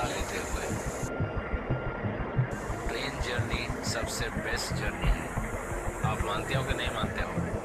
मजा लेते हुए। ट्रेन जर्नी सबसे बेस्ट जर्नी है। आप मानते हो कि नहीं मानते हो?